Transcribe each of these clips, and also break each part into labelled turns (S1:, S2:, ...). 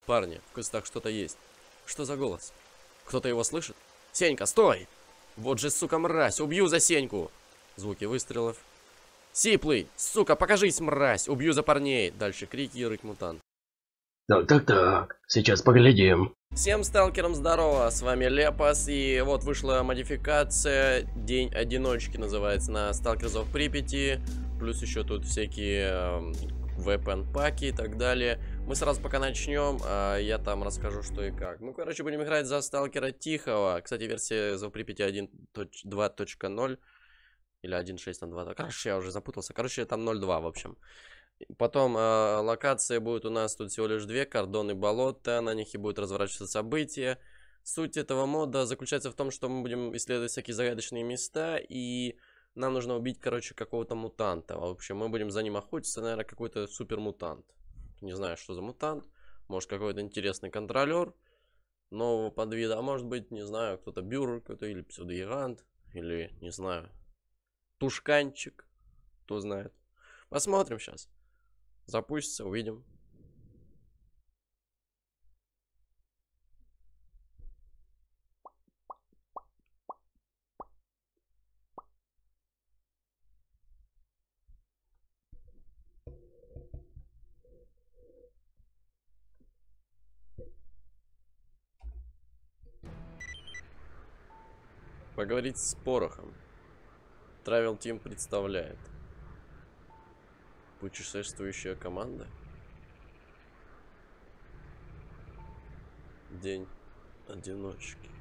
S1: Парни, в кустах что-то есть. Что за голос? Кто-то его слышит? Сенька, стой! Вот же, сука, мразь! Убью за Сеньку! Звуки выстрелов. Сиплый! Сука, покажись, мразь! Убью за парней! Дальше крики и рык мутант.
S2: Так, сейчас поглядим.
S1: Всем сталкерам здорово, с вами Лепас, и вот вышла модификация, День Одиночки называется, на Сталкерзов Припяти, плюс еще тут всякие weapon паки и так далее. Мы сразу пока начнем, я там расскажу что и как. Мы, короче, будем играть за сталкера Тихого, кстати, версия Зов Припяти 1.2.0 или 1.6.2, короче, я уже запутался, короче, там 0.2 в общем. Потом локации будут у нас тут всего лишь две: кордоны болота, на них и будут разворачиваться события. Суть этого мода заключается в том, что мы будем исследовать всякие загадочные места, и нам нужно убить, короче, какого-то мутанта. В общем, мы будем за ним охотиться, наверное, какой-то супер мутант. Не знаю, что за мутант, может какой-то интересный контролер нового подвида, а может быть, не знаю, кто-то бюр какой-то, или псевдогигант, или, не знаю, тушканчик, кто знает. Посмотрим сейчас. Запустится, увидим. Поговорить с Порохом. Travel Team представляет. Путешествующая команда. День одиночки.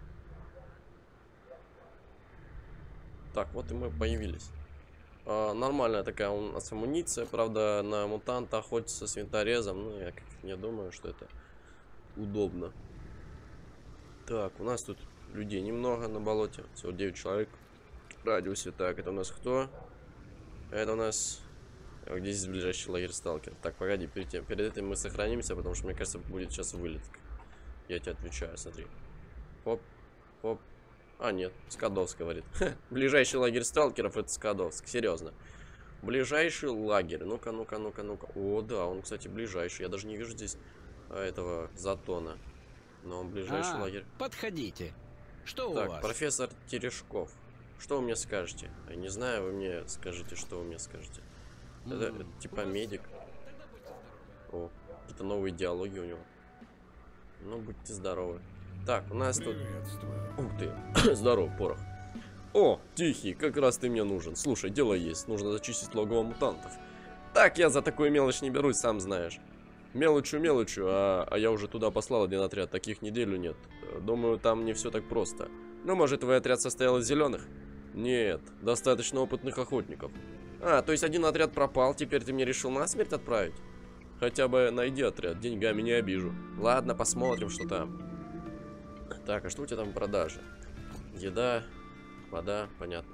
S1: Так, вот и мы появились. Нормальная такая у нас амуниция. Правда, на мутанта охотиться с винторезом. Ну, я не думаю, что это удобно. Так, у нас тут людей немного на болоте. Всего 9 человек в радиусе. Так, это у нас кто? Это у нас... Где здесь ближайший лагерь сталкер? Так, погоди, перед этим мы сохранимся, потому что, мне кажется, будет сейчас вылет. Я тебе отвечаю, смотри. Хоп, хоп. А, нет, Скадовск говорит. Ближайший лагерь сталкеров — это Скадовск, серьезно. Ближайший лагерь. Ну-ка, ну-ка, ну-ка, ну-ка. О, да, он, кстати, ближайший. Я даже не вижу здесь этого Затона. Но он ближайший лагерь.
S3: Подходите. Что
S1: так,
S3: у вас?
S1: Профессор Терешков. Что вы мне скажете? Я не знаю, вы мне скажите, что вы мне скажете. Это типа медик. О, какие-то новые диалоги у него. Ну, будьте здоровы. Так, у нас тут... Ух ты, здоров, Порох. О, Тихий, как раз ты мне нужен. Слушай, дело есть, нужно зачистить логово мутантов. Так, я за такую мелочь не берусь, сам знаешь. Мелочью, а я уже туда послал один отряд, таких неделю нет. Думаю, там не все так просто. Ну, может, твой отряд состоял из зеленых? Нет, достаточно опытных охотников. А, то есть один отряд пропал, теперь ты мне решил насмерть отправить? Хотя бы найди отряд, деньгами не обижу. Ладно, посмотрим, что там. Так, а что у тебя там в продаже? Еда, вода, понятно.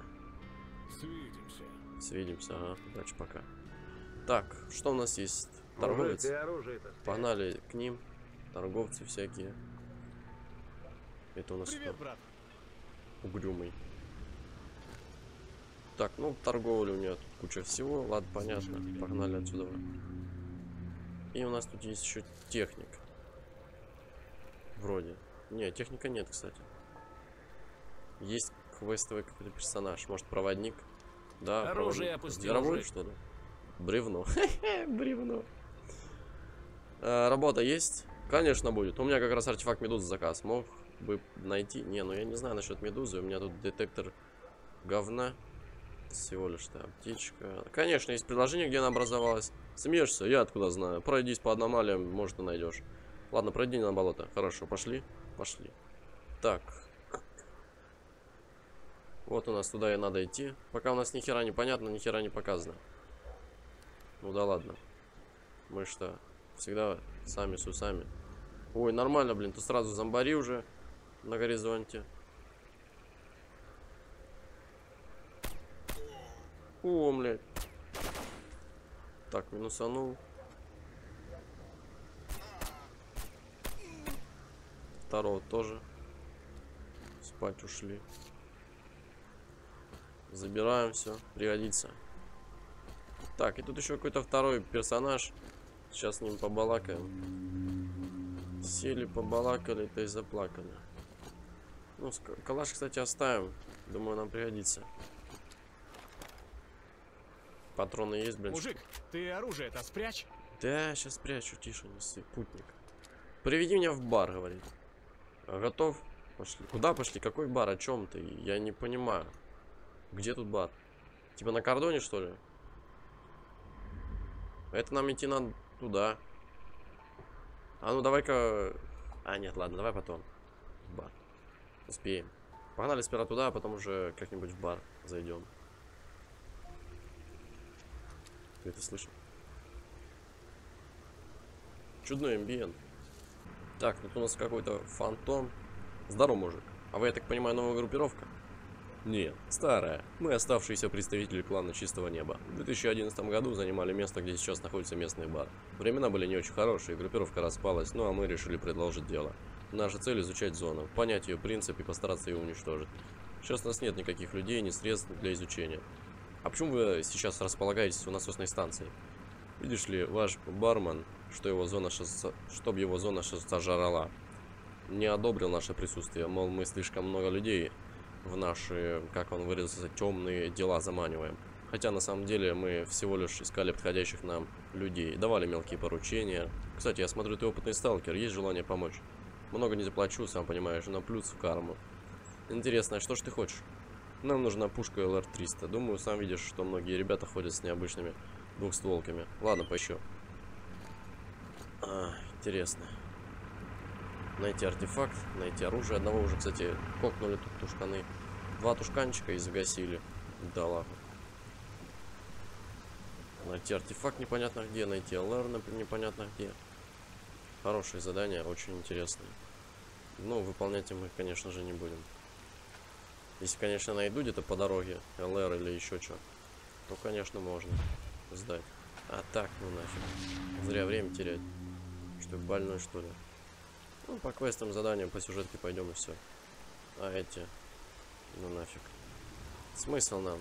S1: Свидимся, ага, удачи, пока. Так, что у нас есть? Торговец. Погнали к ним. Торговцы всякие. Это у нас привет, брат. Угрюмый. Так, ну торговля у меня тут куча всего. Ладно, понятно. Погнали отсюда. И у нас тут есть еще техник. Вроде. Не, техника нет, кстати. Есть квестовый какой-то персонаж. Может, проводник? Да,
S3: оружие
S1: проводник. Зверовой, что ли? Бревно. Бревно. Работа есть? Конечно, будет. У меня как раз артефакт медузы заказ. Мог бы найти? Не, ну я не знаю насчет медузы. У меня тут детектор говна. Всего лишь-то аптечка. Конечно, есть приложение, где она образовалась. Смеешься? Я откуда знаю. Пройдись по аномалиям, может, и найдешь. Ладно, пройди на болото. Хорошо, пошли. Пошли. Так. Вот у нас туда и надо идти. Пока у нас ни хера не понятно, ни хера не показано. Ну да ладно. Мы что, всегда сами с усами. Ой, нормально, блин. Тут сразу зомбари уже на горизонте. О, блядь. Так, минусанул. Второго тоже. Спать ушли. Забираем все. Пригодится. Так, и тут еще какой-то второй персонаж. Сейчас с ним побалакаем. Сели, побалакали, то и заплакали. Ну, калаш, кстати, оставим. Думаю, нам пригодится. Патроны есть, блин.
S4: Мужик, ты оружие-то спрячь.
S1: Да, сейчас спрячу, тише, не ссы, путник. Приведи меня в бар, говорит. Готов? Пошли. Куда пошли? Какой бар? О чем ты? Я не понимаю. Где тут бар? Типа на кордоне, что ли? Это нам идти надо туда. А ну давай-ка... А, нет, ладно, давай потом. В бар. Успеем. Погнали сперва туда, а потом уже как-нибудь в бар зайдем. Ты это слышишь? Чудной амбиент. Так, тут у нас какой-то фантом. Здорово, мужик. А вы, я так понимаю, новая группировка? Нет, старая. Мы оставшиеся представители клана Чистого Неба. В 2011 году занимали место, где сейчас находится местный бар. Времена были не очень хорошие, группировка распалась, ну а мы решили продолжить дело. Наша цель — изучать зону, понять ее принцип и постараться ее уничтожить. Сейчас у нас нет никаких людей, ни средств для изучения. А почему вы сейчас располагаетесь у насосной станции? Видишь ли, ваш бармен, чтобы его зона сожрала, не одобрил наше присутствие, мол, мы слишком много людей в наши, как он выразился, темные дела заманиваем. Хотя на самом деле мы всего лишь искали подходящих нам людей, давали мелкие поручения. Кстати, я смотрю, ты опытный сталкер, есть желание помочь? Много не заплачу, сам понимаешь, но плюс в карму. Интересно, что ж ты хочешь? Нам нужна пушка LR-300. Думаю, сам видишь, что многие ребята ходят с необычными двухстволками. Ладно, поищу. Интересно. Найти артефакт, найти оружие. Одного уже, кстати, кокнули тут тушканы. 2 тушканчика и загасили. Да ладно. Найти артефакт непонятно где, найти ЛР непонятно где. Хорошие задания, очень интересные. Но выполнять мы их, конечно же, не будем. Если, конечно, найду где-то по дороге ЛР или еще что, то, конечно, можно сдать. А так, ну нафиг. Зря время терять. Что, больной, что ли? Ну, по квестам, заданиям, по сюжетке пойдем и все. А эти... Ну нафиг. Смысл нам?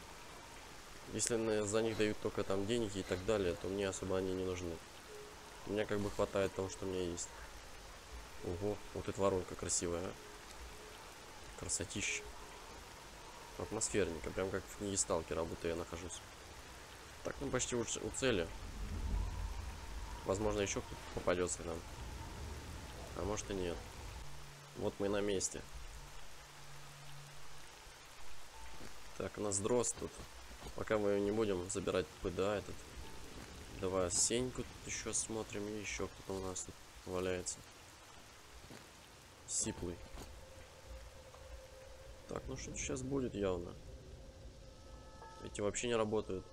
S1: Если за них дают только там деньги и так далее, то мне особо они не нужны. У меня как бы хватает того, что у меня есть. Ого, вот эта воронка красивая, а? Красотища. Атмосферненько, прям как в книге Сталкера, будто я нахожусь. Так, ну почти у цели. Возможно, еще кто-то попадется нам. А может и нет. Вот мы на месте. Так, у нас дрозд тут. Пока мы не будем забирать ПДА этот. Давай Сеньку тут еще смотрим. И еще кто-то у нас тут валяется. Сиплый. Так, ну что сейчас будет явно. Эти вообще не работают.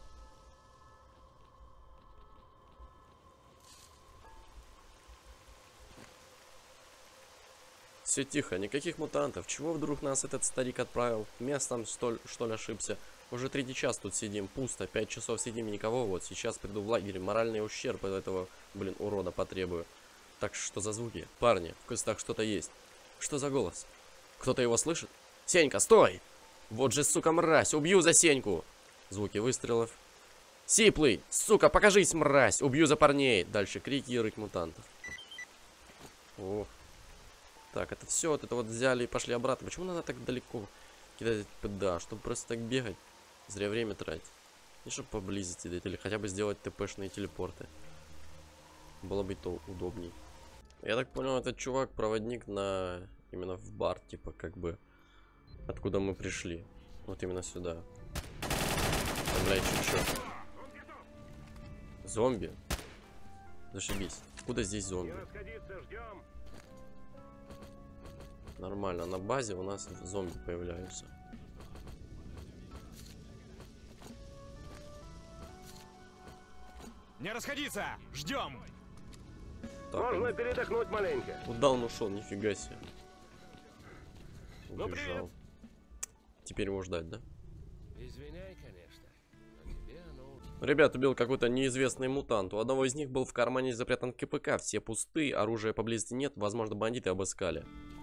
S1: Все тихо, никаких мутантов. Чего вдруг нас этот старик отправил? Местом что ли ошибся? Уже 3-й час тут сидим, пусто. 5 часов сидим и никого. Вот сейчас приду в лагерь, моральный ущерб от этого, блин, урода потребую. Так что за звуки? Парни, в кустах что-то есть. Что за голос? Кто-то его слышит? Сенька, стой! Вот же, сука, мразь, убью за Сеньку! Звуки выстрелов. Сиплый, сука, покажись, мразь, убью за парней! Дальше крики и рык мутантов. О. Так, это все, вот это вот взяли и пошли обратно. Почему надо так далеко кидать ПДА? Чтобы просто так бегать, зря время тратить. И чтобы поблизости дать, или хотя бы сделать ТПшные телепорты. Было бы то удобней. Я так понял, этот чувак проводник на... Именно в бар, типа, как бы... Откуда мы пришли. Вот именно сюда. Там, блядь, чё? Зомби? Зашибись. Откуда здесь зомби? Нормально, на базе у нас зомби появляются.
S4: Не расходиться! Ждем!
S5: Можно передохнуть маленько.
S1: Куда он ушел? Нифига себе.
S5: Ну,
S1: Убежал. Теперь его ждать, да?
S3: Извиняй, конечно. Но тебе оно...
S1: Ребят, убил какой-то неизвестный мутант. У одного из них был в кармане запрятан КПК. Все пусты, оружия поблизости нет. Возможно, бандиты обыскали.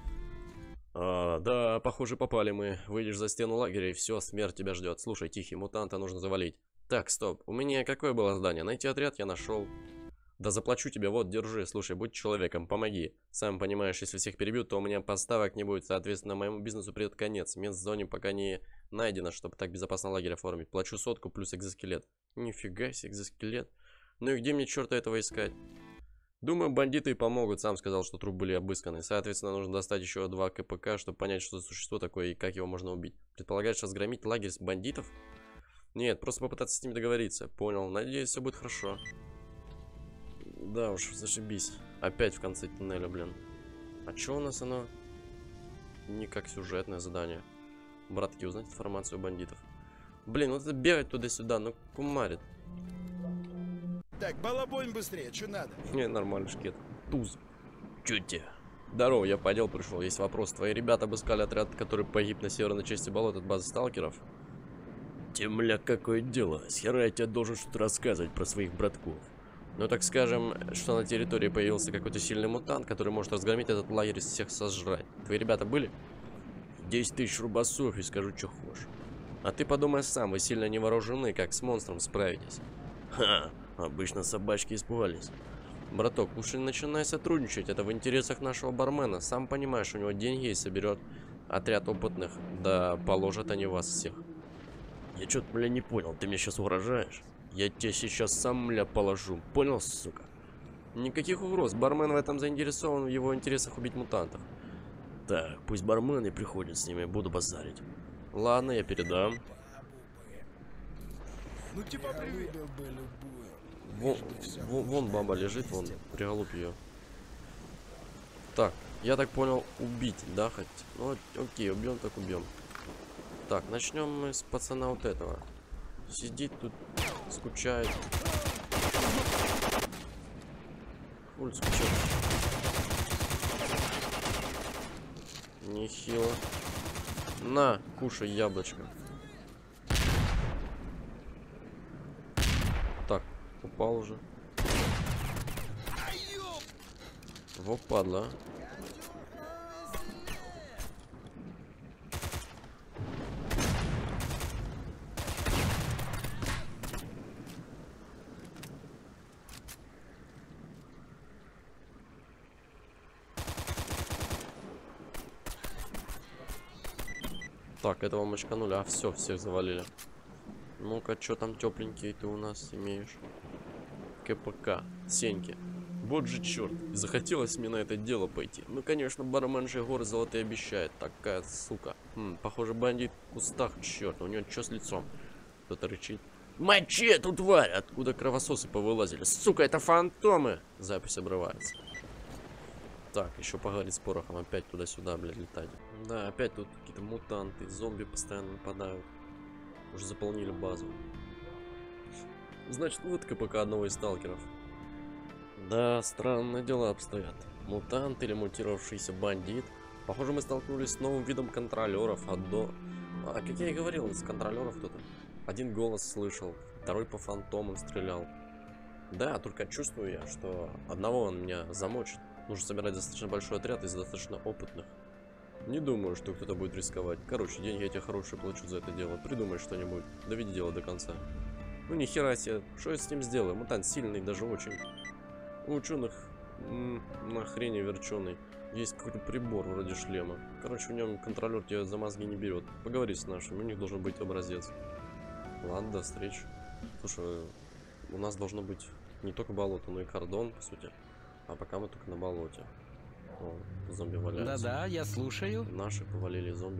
S1: Да, похоже, попали мы. Выйдешь за стену лагеря, и все, смерть тебя ждет. Слушай, тихий, мутанта нужно завалить. Так, стоп. У меня какое было задание? Найти отряд я нашел. Да заплачу тебе, вот, держи, слушай, будь человеком, помоги. Сам понимаешь, если всех перебьют, то у меня поставок не будет, соответственно, моему бизнесу придет конец. Мест в зоне пока не найдено, чтобы так безопасно лагерь оформить. Плачу 100 плюс экзоскелет. Нифига себе, экзоскелет. Ну и где мне черта этого искать? Думаю, бандиты и помогут, сам сказал, что трупы были обысканы. Соответственно, нужно достать еще 2 КПК, чтобы понять, что за существо такое и как его можно убить. Предполагаешь разгромить лагерь с бандитов? Нет, просто попытаться с ними договориться. Понял, надеюсь, все будет хорошо. Да уж, зашибись. Опять в конце туннеля, блин. А чё у нас оно? Не как сюжетное задание. Братки, узнать информацию у бандитов. Блин, вот это бегать туда-сюда, ну кумарит.
S6: Так, балабонь быстрее, что надо?
S1: Не, нормально, шкет. Туз. Чё тебе? Здорово, я по делу пришел. Есть вопрос. Твои ребята обыскали отряд, который погиб на северной части болот от базы сталкеров?
S2: Темляк, какое дело? С хера я тебе должен что-то рассказывать про своих братков.
S1: Ну, так скажем, что на территории появился какой-то сильный мутант, который может разгромить этот лагерь и всех сожрать. Твои ребята были?
S2: 10 тысяч рубасов и скажу, что хочешь.
S1: А ты подумай сам, вы сильно не вооружены, как с монстром справитесь.
S2: Ха, обычно собачки испугались.
S1: Браток, лучше начинай сотрудничать, это в интересах нашего бармена. Сам понимаешь, у него деньги есть, соберет отряд опытных, да положат они вас всех.
S2: Я что-то, бля, не понял, ты мне сейчас угрожаешь? Я тебе сейчас сам, бля, положу, понял, сука?
S1: Никаких угроз, бармен в этом заинтересован, в его интересах убить мутантов.
S2: Так, пусть бармены приходят с ними, буду базарить.
S1: Ладно, я передам.
S6: Ну типа привет.
S1: Вон баба лежит, вон, приголубь ее. Так, я так понял, убить, да, хоть? Ну, окей, убьем, так убьем. Так, начнем мы с пацана вот этого. Сидит тут, скучает. Уль, скучает. Нехило. На, кушай яблочко. Так, упал уже. Во, падла. Так, этого мочканули. А, все, всех завалили. Ну-ка, что там тепленький ты у нас имеешь? КПК. Сеньки. Вот же черт. Захотелось мне на это дело пойти. Ну, конечно, бармен же горы золотые обещает. Такая сука. Похоже, бандит в кустах, черт. У него что с лицом? Кто-то рычит. Мочи эту тварь! Откуда кровососы повылазили? Сука, это фантомы! Запись обрывается. Так, еще поговорить с порохом. Опять туда-сюда, блядь, летать. Да, опять тут какие-то мутанты, зомби постоянно нападают. Уже заполнили базу. Значит, вот КПК одного из сталкеров. Да, странные дела обстоят. Мутант или мутировавшийся бандит. Похоже, мы столкнулись с новым видом контролеров. А как я и говорил, из контролеров кто-то. Один голос слышал, второй по фантомам стрелял. Да, только чувствую я, что одного он меня замочит. Нужно собирать достаточно большой отряд из достаточно опытных. Не думаю, что кто-то будет рисковать. Короче, деньги я тебе хорошие плачу за это дело. Придумай что-нибудь. Доведи дело до конца. Ну нихера себе. Что я с ним сделаю? Мутант сильный, даже очень. У ученых на хрени верченый. Есть какой-то прибор вроде шлема. Короче, в нем контролер тебя за мозги не берет. Поговори с нашими, у них должен быть образец. Ладно, до встречи. Слушай, у нас должно быть не только болото, но и кордон, по сути. А пока мы только на болоте. О, зомби валяются.
S7: Да-да, я слушаю.
S1: Наши повалили зомби.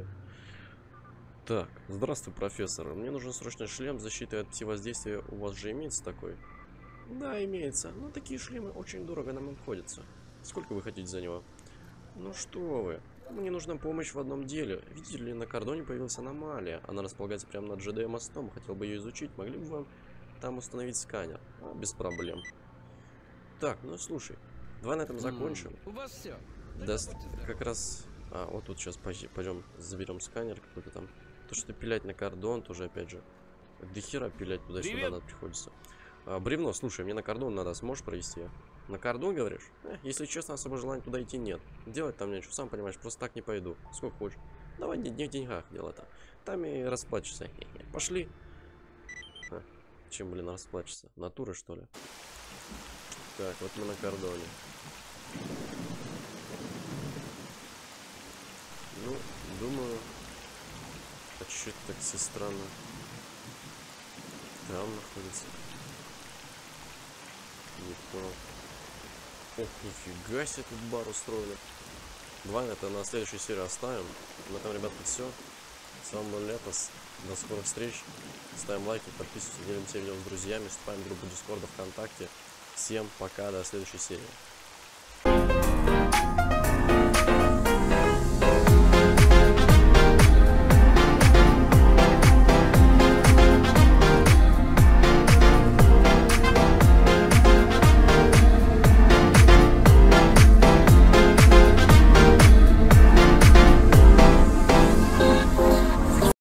S1: Так, здравствуй, профессор. Мне нужен срочно шлем защиты от пси-воздействия. У вас же имеется такой? Да, имеется. Но такие шлемы очень дорого нам обходятся. Сколько вы хотите за него? Ну что вы. Мне нужна помощь в одном деле. Видите ли, на кордоне появилась аномалия. Она располагается прямо над ЖД мостом. Хотел бы ее изучить. Могли бы вам там установить сканер? Без проблем. Так, ну слушай. Давай на этом закончим.
S7: У вас все.
S1: Да, как раз... А, вот тут сейчас пойдем заберем сканер какой-то там. То, что пилять на кордон, тоже опять же. До хера пилять туда-сюда надо приходится. Бревно, слушай, мне на кордон надо, сможешь провести? На кордон, говоришь? Если честно, особо желания туда идти нет. Делать там нечего, сам понимаешь, просто так не пойду. Сколько хочешь. Давай не в деньгах дело-то. Там и расплачешься. Пошли. Чем, блин, расплачешься? Натуры, что ли? Так, вот мы на кордоне. Ну, думаю... А чё это так все странно? Там находится. Не понял. Ох, нифига себе тут бар устроили. Давай это на следующую серию оставим. На этом, ребята, все. С вами был Лепос. До скорых встреч. Ставим лайки, подписываемся, делимся видео с друзьями, вступаем в группу Дискорда, ВКонтакте. Всем пока, до следующей серии.